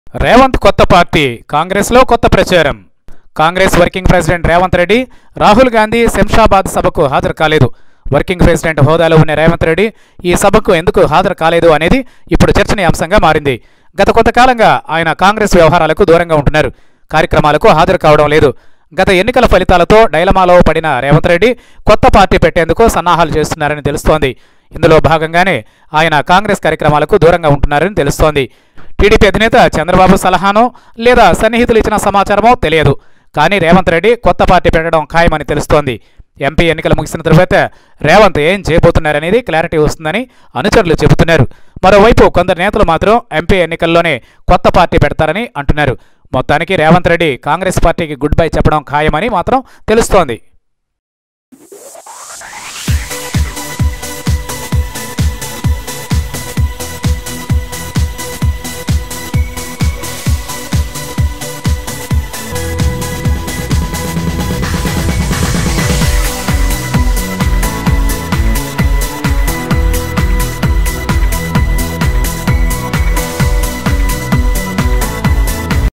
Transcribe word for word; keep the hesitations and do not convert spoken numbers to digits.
రేవంత్ కొత్త పార్టీ, కాంగ్రెస్లో కొత్త ప్రచారం. కాంగ్రెస్ వర్కింగ్ ప్రెసిడెంట్ రేవంత్ రెడ్డి రాహుల్ గాంధీ శంషాబాద్ సభకు హాజరు కాలేదు. వర్కింగ్ ప్రెసిడెంట్ హోదాలో ఉన్న రేవంత్ రెడ్డి ఈ సభకు ఎందుకు హాజరు కాలేదు అనేది ఇప్పుడు చర్చనీయాంశంగా మారింది. గత కొంతకాలంగా ఆయన కాంగ్రెస్ వ్యవహారాలకు దూరంగా ఉంటున్నారు. కార్యక్రమాలకు హాజరు కావడం లేదు. గత ఎన్నికల ఫలితాలతో డైలమాలో పడిన రేవంత్ రెడ్డి కొత్త పార్టీ పెట్టేందుకు సన్నాహాలు చేస్తున్నారని తెలుస్తోంది. ఇందులో భాగంగానే ఆయన కాంగ్రెస్ కార్యక్రమాలకు దూరంగా ఉంటున్నారని తెలుస్తోంది. టీడీపీ అధినేత చంద్రబాబు సలహానో లేదా సన్నిహితులు ఇచ్చిన సమాచారమో తెలియదు. కానీ రేవంత్ రెడ్డి కొత్త పార్టీ పెట్టడం ఖాయమని తెలుస్తోంది. ఎంపీ ఎన్నికలు ముగిసిన తరువాత రేవంత్ ఏం చేయబోతున్నారనేది క్లారిటీ వస్తుందని అనుచరులు చెబుతున్నారు. మరోవైపు కొందరు నేతలు మాత్రం ఎంపీ ఎన్నికల్లోనే కొత్త పార్టీ పెడతారని అంటున్నారు. మొత్తానికి రేవంత్ రెడ్డి కాంగ్రెస్ పార్టీకి గుడ్ బై చెప్పడం ఖాయమని మాత్రం తెలుస్తోంది.